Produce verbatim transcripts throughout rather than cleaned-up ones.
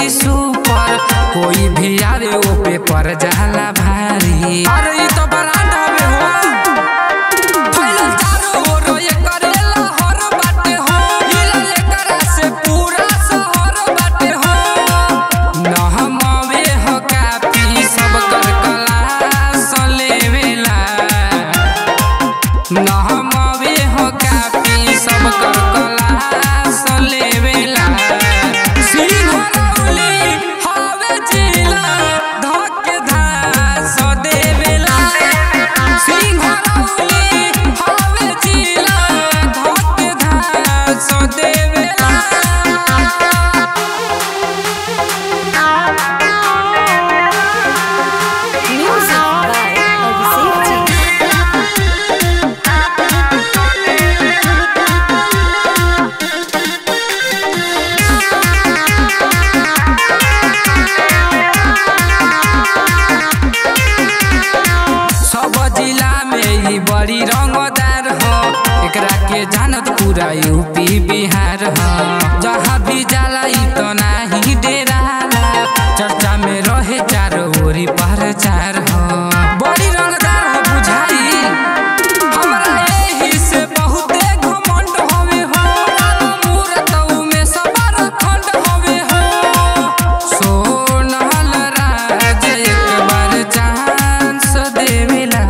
Super, कोई भी आवे वो पे पर जाला भारी। अरे ये तो ब्रांड हवे हो, फैलल चारों ओर ये करेला हर बाटे हो, हिलल एकरा से पूरा शहर बाटे हो। न हमावे हो कापी सब कर क्लास लेवेला, न हमावे हो कापी सब कर क्लास लेवेला। सिंहरौली हवे जिला धक धास देवेला, सिंहरौली हवे जिला धक धास देवेला। जिला में ही बड़ी रंगदार हो, एकरा के जानत पूरा यूपी बिहार हो। जहाँ भी जाला ई तो नाही डेराला, चर्चा में रहे चारों ओरी प्रचार हो। बड़ी रंगदार हो बुझाई, हमरा एही से बहुते घमंड होवे हो। मूरतऊ में सबर खंड होवे हो। सोनल राज एक बार चांस देवेला,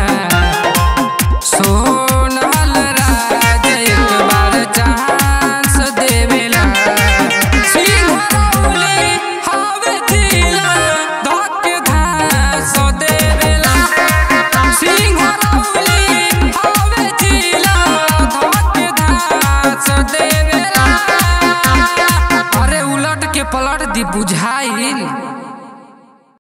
सोनल राज एक बार चांस देवेला। सिंहरौली हवे जिला धक धास देवेला, सिंहरौली हवे जिला धक धास देवेला। अरे उलट के पलट दी बुझा